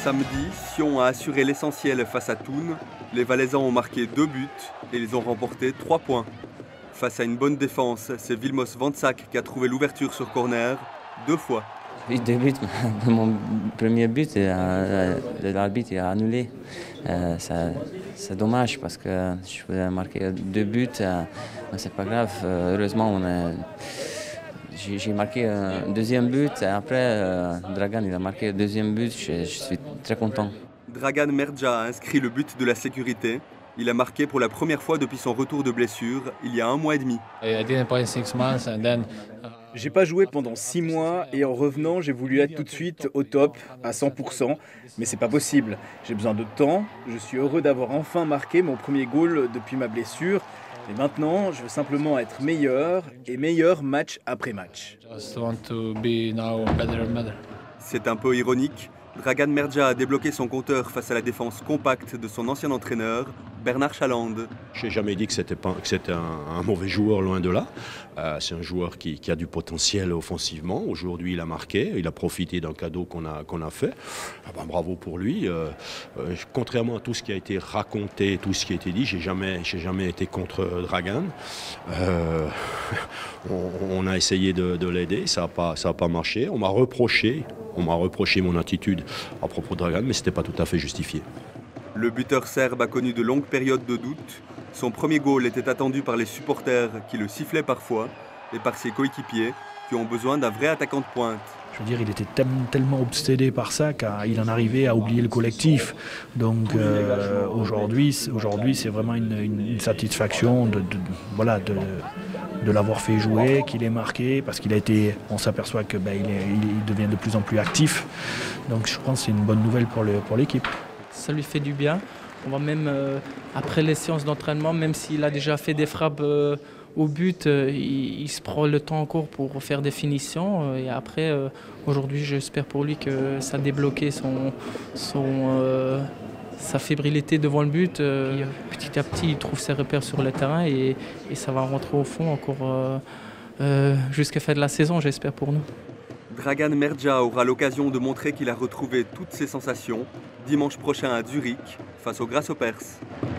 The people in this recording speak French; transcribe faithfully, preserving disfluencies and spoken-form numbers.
Samedi, Sion a assuré l'essentiel face à Thun. Les Valaisans ont marqué deux buts et ils ont remporté trois points. Face à une bonne défense, c'est Vilmos Vantzak qui a trouvé l'ouverture sur corner deux fois. Oui, deux buts. Mon premier but, euh, l'arbitre a annulé. Euh, c'est dommage parce que je voulais marquer deux buts. Euh, mais c'est pas grave. Euh, heureusement, on a, j'ai marqué un deuxième but. Et après, euh, Dragan il a marqué le deuxième but. Je, je suis très content. Dragan Merdja a inscrit le but de la sécurité. Il a marqué pour la première fois depuis son retour de blessure, il y a un mois et demi. J'ai pas joué pendant six mois et en revenant, j'ai voulu être tout de suite au top, à cent pour cent, mais c'est pas possible. J'ai besoin de temps. Je suis heureux d'avoir enfin marqué mon premier goal depuis ma blessure. Et maintenant, je veux simplement être meilleur et meilleur match après match. C'est un peu ironique. Dragan Merdja a débloqué son compteur face à la défense compacte de son ancien entraîneur, Bernard Chaland. Je n'ai jamais dit que c'était un, un mauvais joueur, loin de là. Euh, c'est un joueur qui, qui a du potentiel offensivement. Aujourd'hui, il a marqué, il a profité d'un cadeau qu'on a, qu'on a fait. Ah ben, bravo pour lui. Euh, euh, contrairement à tout ce qui a été raconté, tout ce qui a été dit, je n'ai jamais, j'ai jamais été contre Dragan. Euh, on, on a essayé de, de l'aider, ça n'a pas, ça a pas marché. On m'a reproché, on m'a reproché mon attitude à propos de Dragan, mais ce n'était pas tout à fait justifié. Le buteur serbe a connu de longues périodes de doute. Son premier goal était attendu par les supporters qui le sifflaient parfois et par ses coéquipiers qui ont besoin d'un vrai attaquant de pointe. Je veux dire, il était tellement obsédé par ça qu'il en arrivait à oublier le collectif. Donc euh, aujourd'hui, aujourd'hui, c'est vraiment une, une, une satisfaction de, de, voilà, de, de l'avoir fait jouer, qu'il ait marqué, parce qu'il a été, on s'aperçoit que ben, il, est, il devient de plus en plus actif. Donc je pense que c'est une bonne nouvelle pour le, pour l'équipe. Ça lui fait du bien. On va même, euh, après les séances d'entraînement, même s'il a déjà fait des frappes euh, au but, euh, il, il se prend le temps encore pour faire des finitions. Euh, et après, euh, aujourd'hui, j'espère pour lui que ça a débloqué son, son, euh, sa fébrilité devant le but. Euh, petit à petit, il trouve ses repères sur le terrain et, et ça va rentrer au fond encore euh, euh, jusqu'à la fin de la saison, j'espère pour nous. Dragan Merdja aura l'occasion de montrer qu'il a retrouvé toutes ses sensations dimanche prochain à Zurich face aux Grasshoppers.